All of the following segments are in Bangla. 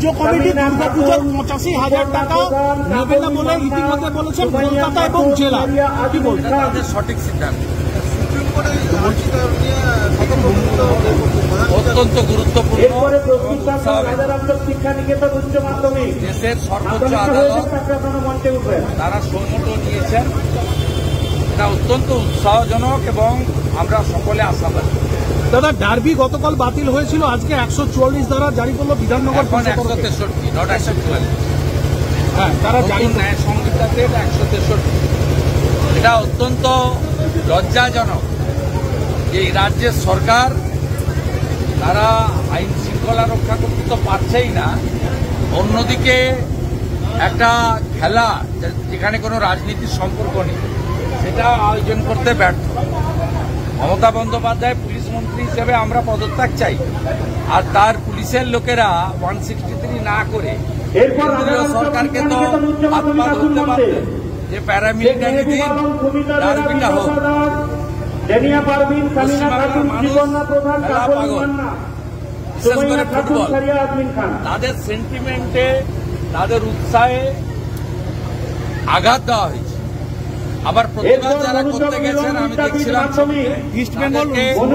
পুজো কমিটি দুর্গাপুজোর 85,000 টাকা নেবে না বলে ইতিমধ্যে বলেছেন কলকাতা এবং জেলা। কি বলছেন? তাদের সঠিক সিদ্ধান্ত অত্যন্ত গুরুত্বপূর্ণ। দেশের সর্বোচ্চ আদালত তারা সৌমত নিয়েছেন, এটা অত্যন্ত উৎসাহজনক এবং আমরা সকলে আশাবাদী। দাদা, ডার্বি গতকাল বাতিল হয়েছিল, আজকে 144 ধারা জারি করলো বিধাননগর। 163 নট 144। হ্যাঁ, তারা জারি ন্যায় সংহিতাতে 163। এটা অত্যন্ত লজ্জাজনক যে এই রাজ্যের সরকার তারা আইন শৃঙ্খলা রক্ষা করতে তো পারছেই না, অন্যদিকে একটা খেলা যেখানে কোনো রাজনীতির সম্পর্ক নেই সেটা আয়োজন করতে ব্যর্থ। মমতা বন্দ্যোপাধ্যায় পুলিশ মন্ত্রী হিসেবে আমরা পদত্যাগ চাই, আর তার পুলিশের লোকেরা 163 না করে কেন্দ্রীয় সরকারকে তো হাত পা ধরতে পারতেন যে প্যারামিলিটারি দিন ডার্বিটা হোক। পশ্চিমবাংলার মানুষ খেলা পাগল, বিশেষ করে ফুটবল। তাদের সেন্টিমেন্টে, তাদের উৎসাহে আঘাত দেওয়া হয়েছে। আবার প্রতিবাদ যারা করতে গেছেন আমি দেখছিলাম ইস্ট বেঙ্গল।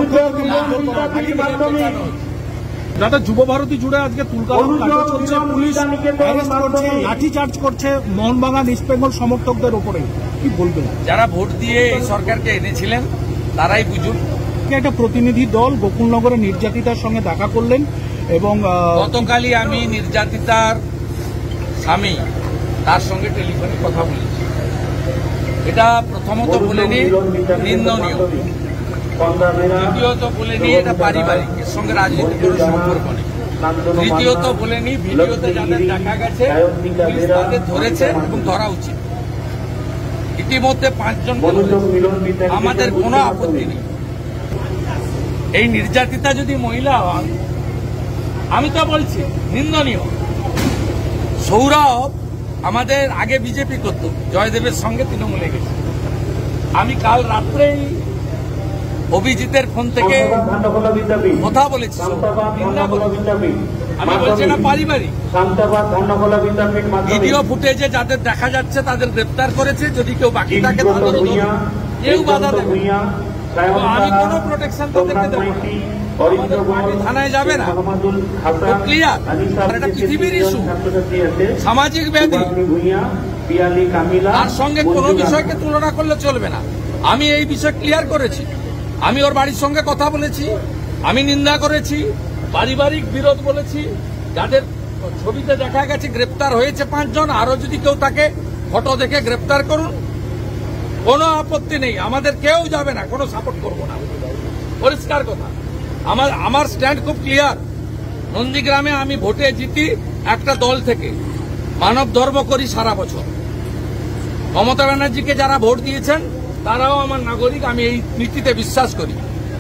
দাদা, যুব ভারতী জুড়ে আজকে তুলকালাম কাণ্ড চলছে, পুলিশ অ্যারেস্ট করছে, লাঠিচার্জ করছে মোহনবাগান ইস্ট বেঙ্গল সমর্থকদের ওপরে। কি বলবেন? যারা ভোট দিয়ে এই সরকারকে এনেছিলেন তারাই বুঝুন। একটা প্রতিনিধি দল গোকুলনগরে নির্যাতিতার সঙ্গে দেখা করলেন এবং গতকালই আমি নির্যাতিতার স্বামী তার সঙ্গে টেলিফোনে কথা বলেছি। এটা প্রথমত বলেনি নিন্দনীয়, দ্বিতীয়ত বলেনি এটা পারিবারিক, এর সঙ্গে রাজনীতির কোনো সম্পর্ক নেই, তৃতীয়ত বলেনি ভিডিওতে যাদের দেখা গেছে পুলিশ তাদের ধরেছে এবং ধরা উচিত। ইতিমধ্যে 5 জন আমাদের কোনো আপত্তি নেই। এই নির্যাতিতা যদি মহিলা হন, আমি তো বলছি নিন্দনীয়। সৌরভ আমাদের আগে বিজেপি করত, জয়দেবের সঙ্গে তৃণমূলে গেছে। আমি কাল রাত্রেই অভিজিতের ফোন থেকে কথা বলেছি, আমি বলছি না পারিবারিক। ভিডিও ফুটেজে যাদের দেখা যাচ্ছে তাদের গ্রেপ্তার করেছে, যদি কেউ বাকি থাকে তাদেরও কেউ বাধা দেবে। আমি কোনো প্রোটেকশন তাদেরকে দেবো না, থানায় যাবে না, ক্লিয়ার। এটা পৃথিবীর ইস্যু, সামাজিক ব্যাধি, তার সঙ্গে কোনো বিষয়কে তুলনা করলে চলবে না। আমি এই বিষয় ক্লিয়ার করেছি, আমি ওর বাড়ির সঙ্গে কথা বলেছি, আমি নিন্দা করেছি, পারিবারিক বিরোধ বলেছি। যাদের ছবিতে দেখা গেছে গ্রেপ্তার হয়েছে 5 জন, আরো যদি কেউ তাকে ফটো দেখে গ্রেপ্তার করুন, কোনো আপত্তি নেই। আমাদের কেউ যাবে না, কোনো সাপোর্ট করবো না, পরিষ্কার কথা। আমার স্ট্যান্ড খুব ক্লিয়ার। নন্দীগ্রামে আমি ভোটে জিতি একটা দল থেকে, মানব ধর্ম করি সারা বছর। মমতা ব্যানার্জিকে যারা ভোট দিয়েছেন তারাও আমার নাগরিক, আমি এই নীতিতে বিশ্বাস করি।